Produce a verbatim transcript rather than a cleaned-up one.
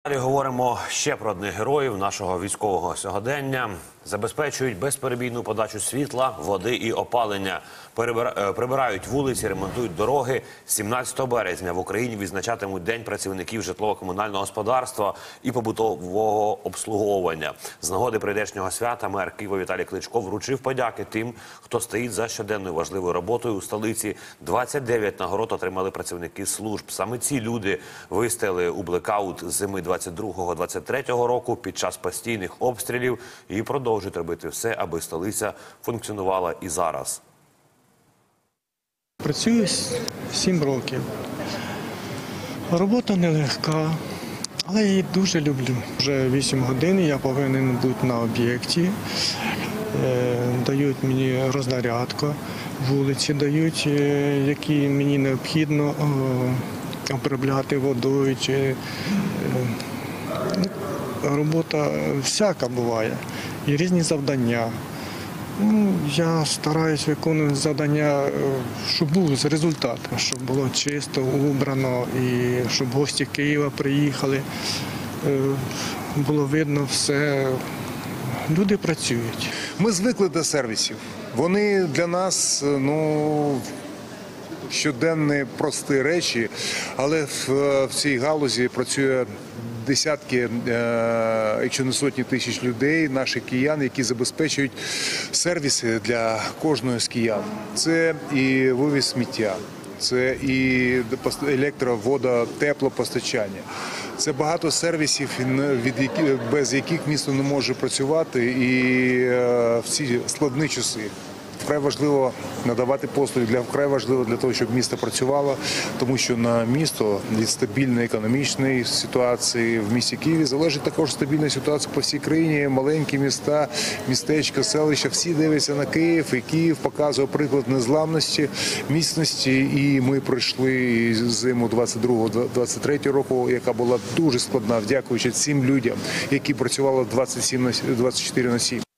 Далі говоримо ще про одних героїв нашого військового сьогодення. Забезпечують безперебійну подачу світла, води і опалення. Перебира... Прибирають вулиці, ремонтують дороги. сімнадцятого березня в Україні відзначатимуть День працівників житлово-комунального господарства і побутового обслуговування. З нагоди прийдешнього свята мер Києва Віталій Кличко вручив подяки тим, хто стоїть за щоденною важливою роботою у столиці. двадцять дев'ять нагород отримали працівники служб. Саме ці люди вистояли у блекаут зими двадцять другого - двадцять третього року під час постійних обстрілів і продовжують робити все, аби столиця функціонувала і зараз. Працюю сім років. Робота нелегка, але її дуже люблю. Вже вісім годин я повинен бути на об'єкті. Дають мені рознарядку, вулиці дають, які мені необхідно обробляти водою. Чи... Робота всяка буває і різні завдання. Ну, я стараюсь виконувати завдання, щоб був результат, щоб було чисто, убрано і щоб гості Києва приїхали. Було видно все. Люди працюють. Ми звикли до сервісів. Вони для нас, ну, щоденні прості речі, але в, в цій галузі працює десятки, якщо не сотні тисяч людей, наших киян, які забезпечують сервіси для кожного з киян. Це і вивіз сміття, це і електро-, водо-, теплопостачання. Це багато сервісів, від яких, без яких місто не може працювати і в ці складні часи. Вкрай важливо надавати послуги, для вкрай важливо для того, щоб місто працювало, тому що на місто від стабільної економічної ситуації в місті Києві залежить також стабільна ситуація по всій країні. Маленькі міста, містечка, селища, всі дивляться на Київ, і Київ показує приклад незламності, міцності. І ми пройшли зиму двадцять другого - двадцять третього року, яка була дуже складна, дякуючи цим людям, які працювали двадцять чотири на сім.